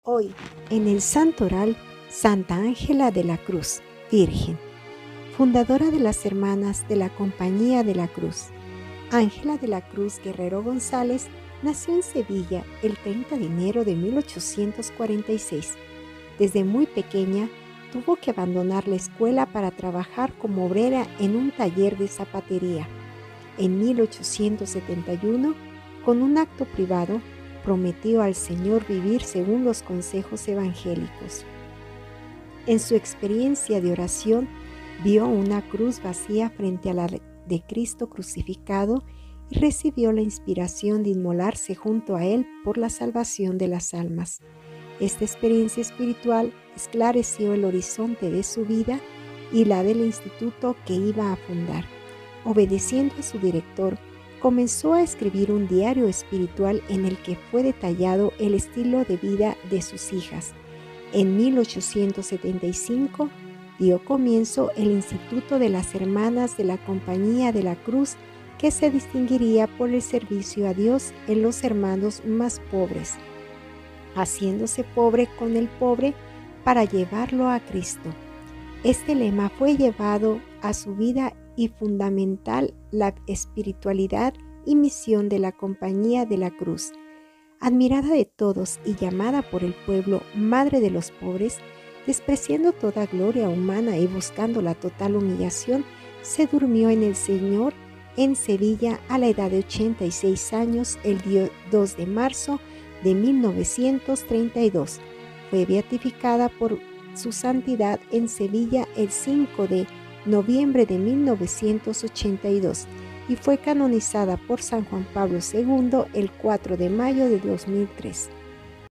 Hoy, en el Santoral, Santa Ángela de la Cruz, Virgen, fundadora de las Hermanas de la Compañía de la Cruz. Ángela de la Cruz Guerrero González nació en Sevilla el 30 de enero de 1846. Desde muy pequeña, tuvo que abandonar la escuela para trabajar como obrera en un taller de zapatería. En 1871, con un acto privado, prometió al Señor vivir según los consejos evangélicos. En su experiencia de oración, vio una cruz vacía frente a la de Cristo crucificado y recibió la inspiración de inmolarse junto a Él por la salvación de las almas. Esta experiencia espiritual esclareció el horizonte de su vida y la del instituto que iba a fundar. Obedeciendo a su director, comenzó a escribir un diario espiritual en el que fue detallado el estilo de vida de sus hijas. En 1875 dio comienzo el Instituto de las Hermanas de la Compañía de la Cruz, que se distinguiría por el servicio a Dios en los hermanos más pobres, haciéndose pobre con el pobre para llevarlo a Cristo. Este lema fue llevado a su vida y fundamental la espiritualidad y misión de la Compañía de la Cruz. Admirada de todos y llamada por el pueblo Madre de los Pobres, despreciando toda gloria humana y buscando la total humillación, se durmió en el Señor en Sevilla a la edad de 86 años el 2 de marzo de 1932. Fue beatificada por su santidad en Sevilla el 5 de noviembre de 1982 y fue canonizada por San Juan Pablo II el 4 de mayo de 2003.